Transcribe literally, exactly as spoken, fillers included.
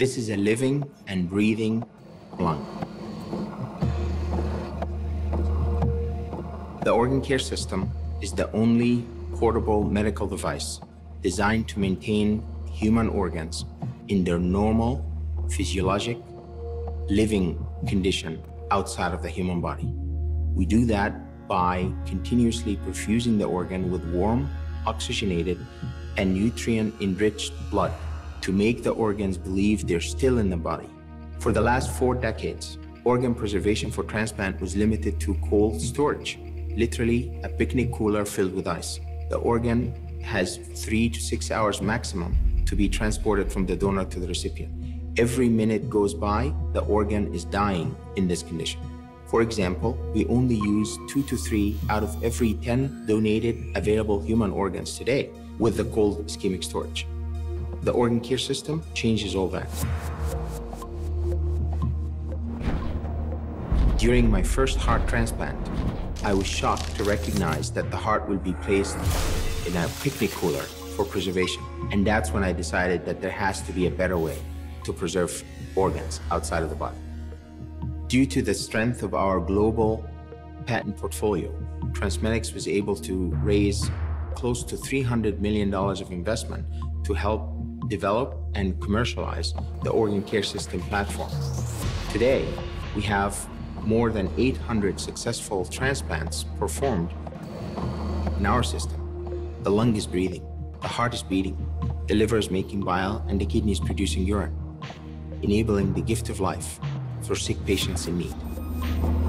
This is a living and breathing lung. The Organ Care System is the only portable medical device designed to maintain human organs in their normal, physiologic, living condition outside of the human body. We do that by continuously perfusing the organ with warm, oxygenated, and nutrient-enriched blood to make the organs believe they're still in the body. For the last four decades, organ preservation for transplant was limited to cold storage, literally a picnic cooler filled with ice. The organ has three to six hours maximum to be transported from the donor to the recipient. Every minute goes by, the organ is dying in this condition. For example, we only use two to three out of every ten donated available human organs today with the cold ischemic storage. The Organ Care System changes all that. During my first heart transplant, I was shocked to recognize that the heart will be placed in a picnic cooler for preservation. And that's when I decided that there has to be a better way to preserve organs outside of the body. Due to the strength of our global patent portfolio, TransMedics was able to raise close to three hundred million dollars of investment to help develop and commercialize the Organ Care System platform. Today, we have more than eight hundred successful transplants performed in our system. The lung is breathing, the heart is beating, the liver is making bile, and the kidney is producing urine, enabling the gift of life for sick patients in need.